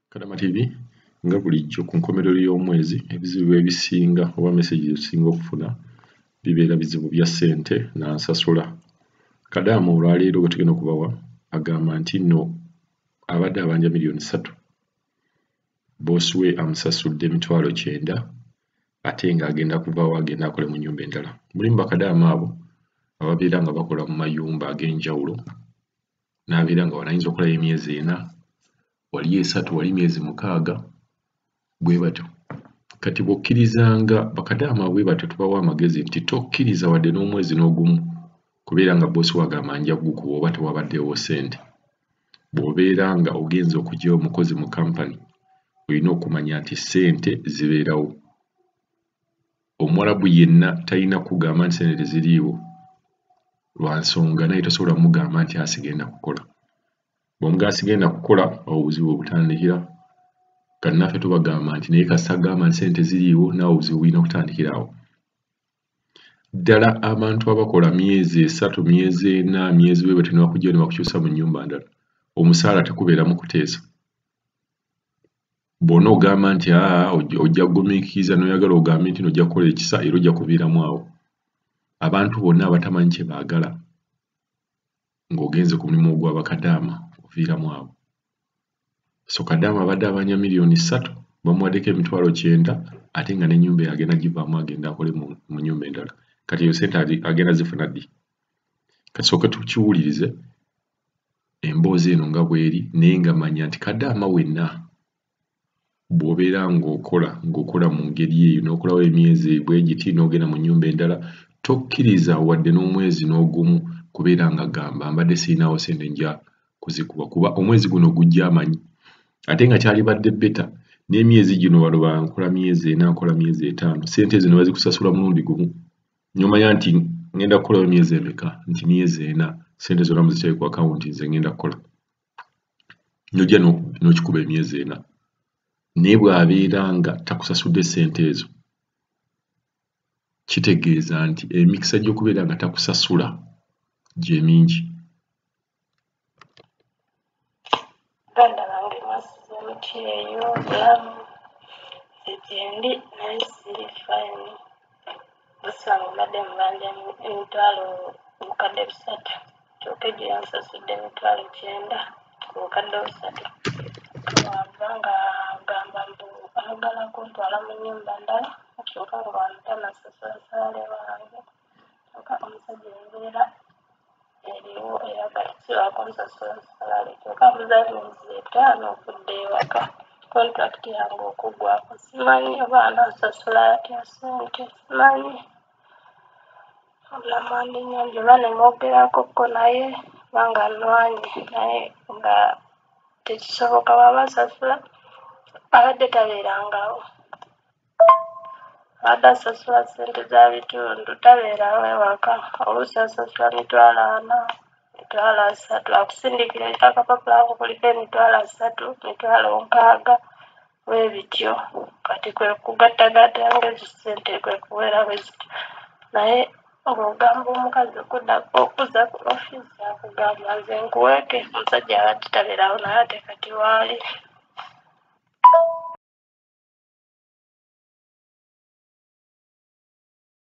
Kadama TV nga bulijjo ku nkomerero y'omwezi ebizibu ebisinga oba message ezisinga okufuna bibeera bizibu bya ssente na nsasula. Kadama olwaleero bwe tugenda okubawa agamba nti nno abadde abanja miliyoni 3 boosi we amusasudde emitwalo 9 ate ng'agenda kuvaawo agenda akole mu nnyumba endala. Mulimu bakadaama abo ababeera nga bakola mu mayumba ag'enjawulo n'abeera nga wanayinza okolayo emyezi 4 waliyo 3 wali myezi 6 bwe batyo. Kati bw'okkirizanga bakadaama bwe batyo tubawa amagezi nti tokkiriza wadde n'omwezi n'ogumu kubeera nga boosi wagamba nja kugukuba oba tewabaddewo ssente. Bw'obeera nga ogenza okuggyayo omukozi mu kampani olina okumanya nti ssente zibeerawo. Omuwarabu yenna talina kugamba nti ssente teziriiwo lwa nsonga naye tosobola mugamba nti asigenda kukola. Bw'omugaa asigenda kukola awo obuzibu obutandikira. Kati naffe tubagamba nti naye kasita agamba nti ssente ziriiwo naawe obuzibu bulina okutandikira awo. Ddala abantu abakola myezi 3 myezi 4 myezi bwe batyo ne bakujja ne bakukyusa mu nnyumba ndala omusaala tekubeeramu kuteesa. Bw'ona ogamba nti ojja kugumiikiriza n'oyagala ogambe nti nojja kukola ekisa era ojja kuviiramu awo. Abantu bonna abatamanyi kye baagala ng'ogenze ku mulimu ogw'abakadaama oviiramu awo. So Kadaama abadde abanja miliyoni 3 bamuwaddeko emitwalo 9 ate nga n'ennyumba agenda givaamu agenda akole mu nnyumba endala. Kati eyo ssente agenda zifuna ddi? Kasooke tukiwulirize emboozi eno nga bw'eri naye nga manya nti Kadaama wenna bw'obeera ng'okola mu ngeri eyo n'okolawo emyezi bwe giti n'ogenda mu nnyumba endala tokkiriza wadde n'omwezi n'ogumu kubeera nga gamba mbadde sirinawo ssente nja kuzikuba kuba omwezi guno gujja amanyi. Ate nga kyalibadde beta n'emyezi gino baloba nkola myezi 4 nkola myezi 5 ssente zino bazikusasula mulundi gumu. N'omanya nti ngenda kukolayo myezi emeka nti myezi 4 ssente zonna muziteeke ku akawunti nze ngenda kukola. N'ojja n'okikuba emyezi 4 naye bw'abeera nga takusasudde ssente ezo kitegeeza nti emikisa gy'okubeera nga takusasula gye mingi. Ganda bange mwasize emiti eyo bulamu egyendi naye siri fayini. Busanga mbadde mubanja emitwalo obukadde 3 kyokka gye yansasudde emitwalo 9 ku bukadde 3 kawava nga agamba mbu ayagala kuntwala mu nnyumba ndala kyokka nga bantanasasula saale wange kyokka omusajja embeera eriwo eyagala kunsasula salaale kyokka mbuza myezi 5 okudda ewaka contract yange okuggwako simanyi oba anansasula atya ssente simanyi. Namandi nnyanja oba ne mwogerakokko naye kubanga nnwanye naye nga tekisoboka bw'aba asasula abadde tabeerangawo. Abadde asasula ssente za bitundu tabeerawo ewaka oluusi asasula mitwalo 4 mitwalo 3 akusindikira akapapula ako kuliko emitwalo 3 mitwalo 6 bwe bityo kati kwe kugattagatta ng'ezo ssente kwe kuwera bwe zityo. Naye ng'ogamba omukazi okuza ku ofiisi akugamba nze nkuweeke omusajja abadde tabeerawo naye ate kati waali.